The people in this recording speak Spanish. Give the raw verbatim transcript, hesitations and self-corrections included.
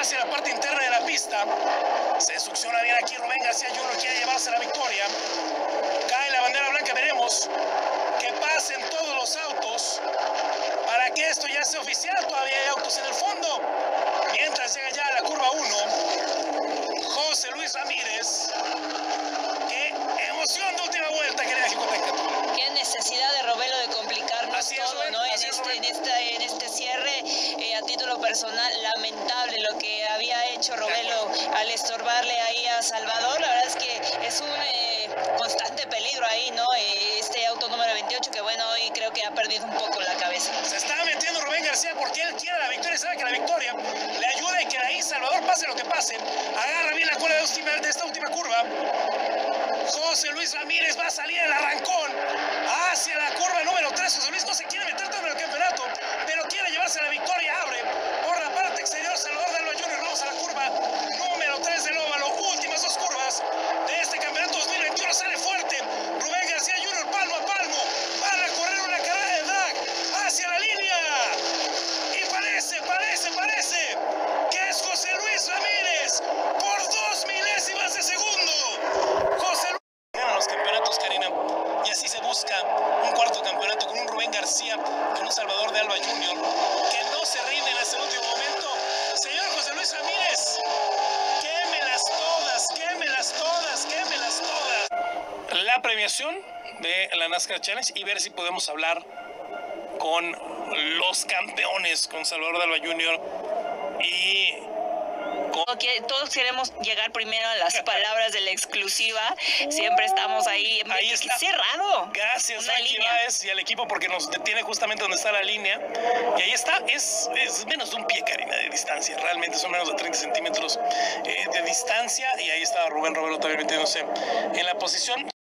hacia la parte interna de la pista. Se succiona bien aquí Rubén García junior, quiere llevarse la victoria. Cae la bandera blanca, veremos que pasen todos los autos para que esto ya sea oficial. Todavía hay autos en el fondo. Mientras llega ya a la curva uno, José Luis Ramírez. Qué emoción de última vuelta, querida Jicoteca. Qué necesidad de Robelo de complicarnos Así es, todo, Rubén, ¿no? En así es, este, Rubén. en esta, en este cierre, eh, a título personal, lamentable lo que había hecho Robelo al estorbarle ahí a Salvador. La verdad es que es un eh, constante peligro ahí, ¿no? Eh, este auto número veintiocho, que bueno, hoy creo que ha perdido un poco la cabeza. Se está metiendo Rubén García porque él quiere la victoria, sabe que la victoria le ayuda y que ahí Salvador, pase lo que pase, agarra bien la cola de, última, de esta última curva. José Luis Ramírez va a salir el arrancón hacia la curva número tres. José Luis no se quiere meter tanto en el campeonato, pero quiere llevarse la victoria. Abre por la parte exterior Salvador de Alba junior. Vamos a la curva número tres del óvalo. Últimas dos curvas de este campeonato dos mil veintiuno. Sale fuerte Rubén García junior, palmo a palmo. Van a correr una carrera de drag hacia la línea. Y parece, parece, parece que es José Luis Ramírez por dos milésimas de segundo. José Luis gana los campeonatos, Karina, y así se busca un cuarto campeonato con un Rubén García, con un Salvador de Alba junior, que no se rinden hasta el último momento. Señor José Luis Ramírez, quémelas todas, quémelas todas, quémelas todas. La premiación de la NASCAR Challenge y ver si podemos hablar con los campeones, con Salvador de Alba junior y Todos queremos llegar primero a las palabras de la exclusiva. Siempre estamos ahí. Ahí está. Cerrado. Gracias Una a línea. Baez y al equipo porque nos detiene justamente donde está la línea. Y ahí está, es, es menos de un pie, Karina, de distancia. Realmente son menos de treinta centímetros eh, de distancia. Y ahí está Rubén Robelo también metiéndose en la posición.